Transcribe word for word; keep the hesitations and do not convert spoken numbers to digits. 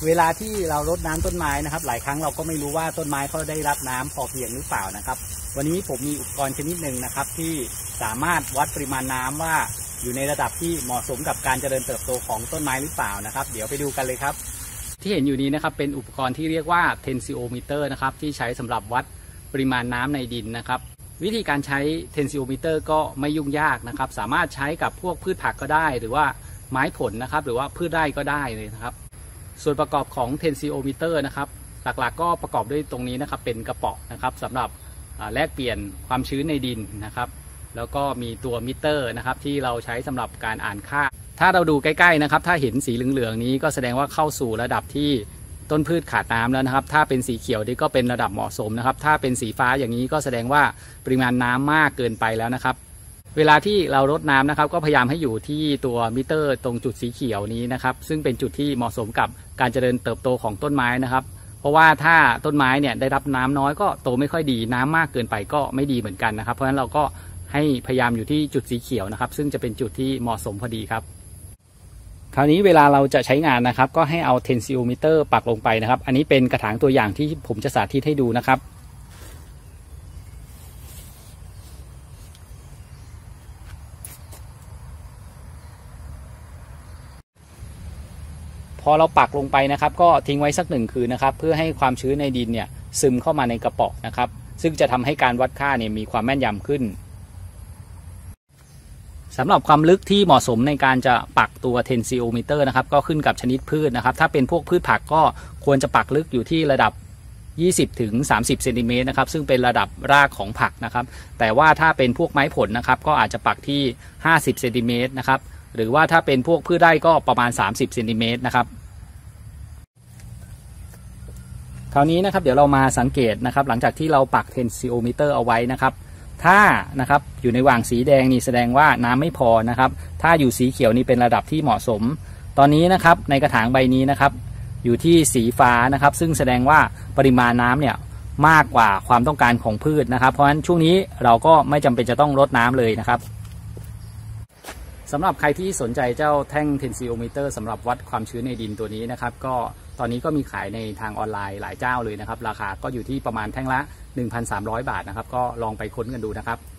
เวลาที่เรารดน้ำต้นไม้นะครับหลายครั้งเราก็ไม่รู้ว่าต้นไม้เขาได้รับน้ำพอเพียงหรือเปล่านะครับวันนี้ผมมีอุปกรณ์ชนิดหนึ่งนะครับที่สามารถวัดปริมาณน้ำว่าอยู่ในระดับที่เหมาะสมกับการเจริญเติบโตของต้นไม้หรือเปล่านะครับเดี๋ยวไปดูกันเลยครับที่เห็นอยู่นี้นะครับเป็นอุปกรณ์ที่เรียกว่า tensiometer นะครับที่ใช้สำหรับวัดปริมาณน้ำในดินนะครับวิธีการใช้ tensiometer ก็ไม่ยุ่งยากนะครับสามารถใช้กับพวกพืชผักก็ได้หรือว่าไม้ผลนะครับหรือว่าพืชไร่ก็ได้เลยนะครับส่วนประกอบของ tensiometer นะครับหลักๆก็ประกอบด้วยตรงนี้นะครับเป็นกระป๋องนะครับสำหรับแลกเปลี่ยนความชื้นในดินนะครับแล้วก็มีตัวมิเตอร์นะครับที่เราใช้สำหรับการอ่านค่าถ้าเราดูใกล้ๆนะครับถ้าเห็นสีเหลืองๆนี้ก็แสดงว่าเข้าสู่ระดับที่ต้นพืชขาดน้ำแล้วนะครับถ้าเป็นสีเขียวนี่ก็เป็นระดับเหมาะสมนะครับถ้าเป็นสีฟ้าอย่างนี้ก็แสดงว่าปริมาณน้ำมากเกินไปแล้วนะครับเวลาที่เรารดน้ำนะครับก็พยายามให้อยู่ที่ตัวมิเตอร์ตรงจุดสีเขียวนี้นะครับซึ่งเป็นจุดที่เหมาะสมกับการเจริญเติบโตของต้นไม้นะครับเพราะว่าถ้าต้นไม้เนี่ยได้รับน้ำน้อยก็โตไม่ค่อยดีน้ำมากเกินไปก็ไม่ดีเหมือนกันนะครับเพราะฉะนั้นเราก็ให้พยายามอยู่ที่จุดสีเขียวนะครับซึ่งจะเป็นจุดที่เหมาะสมพอดีครับคราวนี้เวลาเราจะใช้งานนะครับก็ให้เอา tensiometer ปักลงไปนะครับอันนี้เป็นกระถางตัวอย่างที่ผมจะสาธิตให้ดูนะครับพอเราปักลงไปนะครับก็ทิ้งไว้สักหนึ่งคืนนะครับเพื่อให้ความชื้นในดินเนี่ยซึมเข้ามาในกระป๋องนะครับซึ่งจะทำให้การวัดค่าเนี่ยมีความแม่นยำขึ้นสำหรับความลึกที่เหมาะสมในการจะปักตัว tensiometer นะครับก็ขึ้นกับชนิดพืชนะครับถ้าเป็นพวกพืชผักก็ควรจะปักลึกอยู่ที่ระดับ ยี่สิบถึงสามสิบ เซนติเมตรนะครับซึ่งเป็นระดับรากของผักนะครับแต่ว่าถ้าเป็นพวกไม้ผลนะครับก็อาจจะปักที่ห้าสิบเซนติเมตรนะครับหรือว่าถ้าเป็นพวกพืชไร่ก็ประมาณสามสิบเซนติเมตรนะครับคราวนี้นะครับเดี๋ยวเรามาสังเกตนะครับหลังจากที่เราปัก tensiometer เอาไว้นะครับถ้านะครับอยู่ในว่างสีแดงนี่แสดงว่าน้ำไม่พอนะครับถ้าอยู่สีเขียวนี่เป็นระดับที่เหมาะสมตอนนี้นะครับในกระถางใบนี้นะครับอยู่ที่สีฟ้านะครับซึ่งแสดงว่าปริมาณน้ำเนี่ยมากกว่าความต้องการของพืชนะครับเพราะฉะนั้นช่วงนี้เราก็ไม่จำเป็นจะต้องรดน้ำเลยนะครับสำหรับใครที่สนใจเจ้าแท่ง tensiometer สำหรับวัดความชื้นในดินตัวนี้นะครับก็ตอนนี้ก็มีขายในทางออนไลน์หลายเจ้าเลยนะครับราคาก็อยู่ที่ประมาณแท่งละ หนึ่งพันสามร้อย บาทนะครับก็ลองไปค้นกันดูนะครับ